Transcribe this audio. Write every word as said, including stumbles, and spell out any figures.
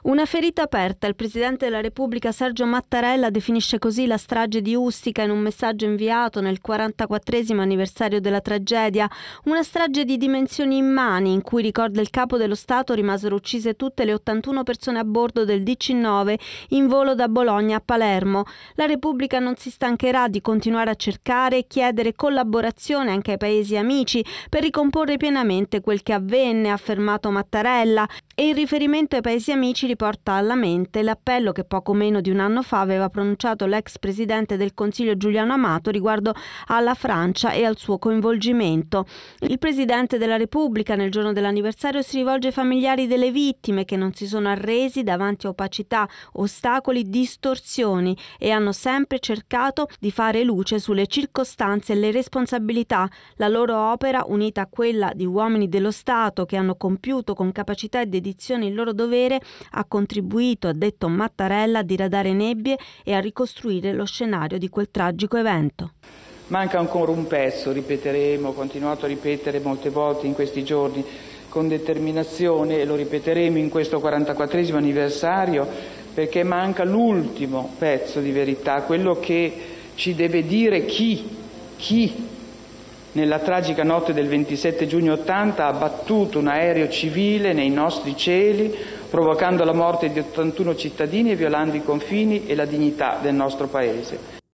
Una ferita aperta. Il Presidente della Repubblica Sergio Mattarella definisce così la strage di Ustica in un messaggio inviato nel quarantaquattresimo anniversario della tragedia. Una strage di dimensioni immani in cui, ricorda il Capo dello Stato, rimasero uccise tutte le ottantuno persone a bordo del D C nove in volo da Bologna a Palermo. La Repubblica non si stancherà di continuare a cercare e chiedere collaborazione anche ai paesi amici per ricomporre pienamente quel che avvenne, ha affermato Mattarella, e il riferimento ai paesi amici riporta alla mente l'appello che poco meno di un anno fa aveva pronunciato l'ex presidente del Consiglio Giuliano Amato riguardo alla Francia e al suo coinvolgimento. Il Presidente della Repubblica nel giorno dell'anniversario si rivolge ai familiari delle vittime che non si sono arresi davanti a opacità, ostacoli, distorsioni e hanno sempre cercato di fare luce sulle circostanze e le responsabilità. La loro opera, unita a quella di uomini dello Stato che hanno compiuto con capacità e dedizione il loro dovere, ha contribuito, ha detto Mattarella, a diradare nebbie e a ricostruire lo scenario di quel tragico evento. Manca ancora un pezzo, ripeteremo, ho continuato a ripetere molte volte in questi giorni con determinazione e lo ripeteremo in questo quarantaquattresimo anniversario, perché manca l'ultimo pezzo di verità, quello che ci deve dire chi, chi nella tragica notte del ventisette giugno ottanta ha abbattuto un aereo civile nei nostri cieli, provocando la morte di ottantuno cittadini e violando i confini e la dignità del nostro Paese.